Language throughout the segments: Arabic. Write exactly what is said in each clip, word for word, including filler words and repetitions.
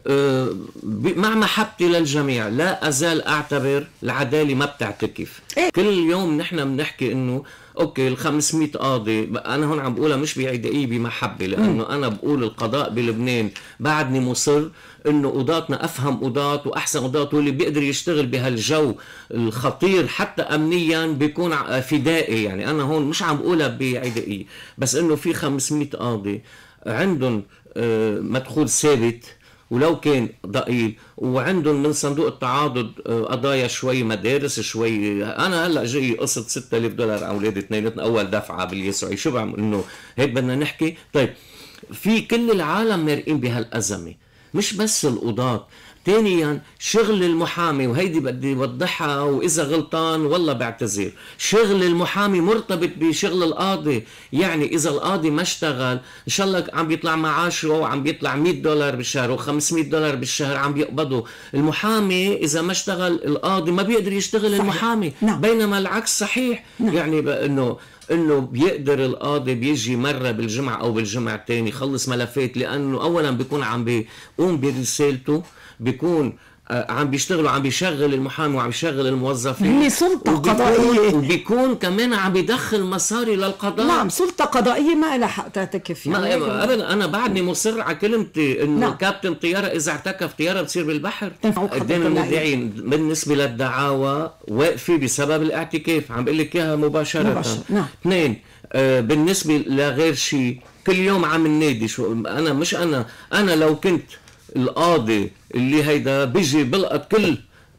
مع محبتي للجميع لا أزال أعتبر العدالة ما بتعتكف. إيه؟ كل يوم نحن بنحكي إنه أوكي ال خمسمية قاضي، أنا هون عم بقولها مش بعدائية بمحبة، لأنه م. أنا بقول القضاء بلبنان بعدني مصر إنه قضاتنا أفهم قضاة وأحسن قضاة، واللي بيقدر يشتغل بهالجو الخطير حتى أمنيا بيكون فدائي. يعني أنا هون مش عم بقولها بعدائية، بس إنه في خمسمية قاضي عندهم مدخول ثابت ولو كان ضئيل، وعندهم من صندوق التعاضد قضايا شوي مدارس شوي. انا هلا جاي قصه ستة آلاف دولار على اولاد اثنيناتنا اول دفعه باليسوعي، شو بعمل انه هيك بدنا نحكي؟ طيب في كل العالم مارقين بهالازمه، مش بس القضاة. ثانيا شغل المحامي، وهيدي بدي اوضحها، واذا غلطان والله بعتذر، شغل المحامي مرتبط بشغل القاضي. يعني اذا القاضي ما اشتغل ان شاء الله عم بيطلع معاشه وعم بيطلع مية دولار بالشهر و500 دولار بالشهر عم بيقبضوا، المحامي اذا ما اشتغل القاضي ما بيقدر يشتغل صحيح. المحامي نعم. بينما العكس صحيح نعم. يعني انه انه بيقدر القاضي بيجي مره بالجمعه او بالجمعه الثاني يخلص ملفات، لانه اولا بيكون عم بيقوم برسالته، بيكون عم بيشتغلوا، عم بيشغل المحامي وعم بيشغل الموظفين، هي سلطة قضائية، وبيكون كمان عم بيدخل مصاري للقضاء. نعم سلطة قضائية ما لها حق تعتكف. يعني ابدا انا بعدني مصر على كلمتي انه نعم. كابتن طياره اذا اعتكف طياره بتصير بالبحر. قدام المدعين بالنسبه للدعاوى واقفه بسبب الاعتكاف، عم بقول لك اياها مباشره. مباشر. نعم. اثنين آه بالنسبه لغير شيء كل يوم عم ننادي، شو انا مش انا انا لو كنت القاضي اللي هيدا بيجي بلقط كل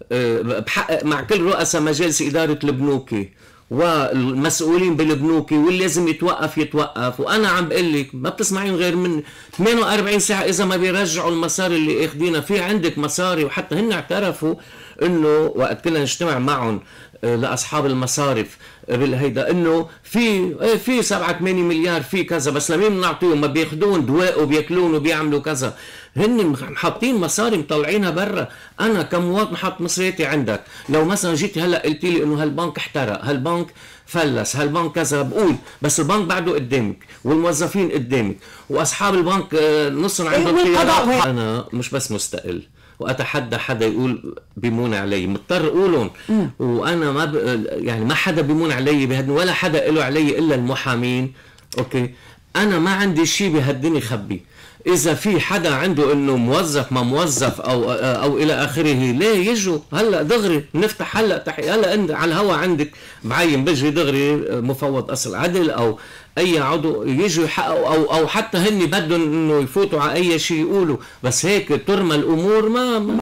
بحقق مع كل رؤساء مجالس إدارة البنوكي والمسؤولين بالبنوكي واللي لازم يتوقف يتوقف، وأنا عم بقول لك ما بتسمعين غير من ثمانية وأربعين ساعة إذا ما بيرجعوا المصاري اللي اخدينها. في عندك مصاري، وحتى هن اعترفوا إنه وقت كنا نجتمع معهم لاصحاب المصارف بالهيدا انه في في سبعة ثمانية مليار في كذا، بس لمين بنعطيهم؟ ما بياخذون دواء وبياكلون وبيعملوا كذا، هن محطين مصاري مطلعينها برا. انا كمواطن حط مصرياتي عندك، لو مثلا جيتي هلا قلت لي انه هالبنك احترق، هالبنك فلس، هالبنك كذا، بقول بس البنك بعده قدامك والموظفين قدامك واصحاب البنك نصهم عندهم خيارات. انا مش بس مستقل واتحدى حدا يقول بيمون علي، مضطر اقولهم، وانا ما ب... يعني ما حدا بيمون علي بهدني ولا حدا له علي الا المحامين. اوكي انا ما عندي شيء بهالدنيا خبي. اذا في حدا عنده انه موظف ما موظف او او الى اخره، ليه يجوا هلا دغري نفتح هلا تحقيق هلا على الهوا عندك بعين بجري دغري مفوض اصل عدل او اي عضو يجوا يحققوا، او او حتى هن بدهم انه يفوتوا على اي شيء يقولوا، بس هيك ترمى الامور ما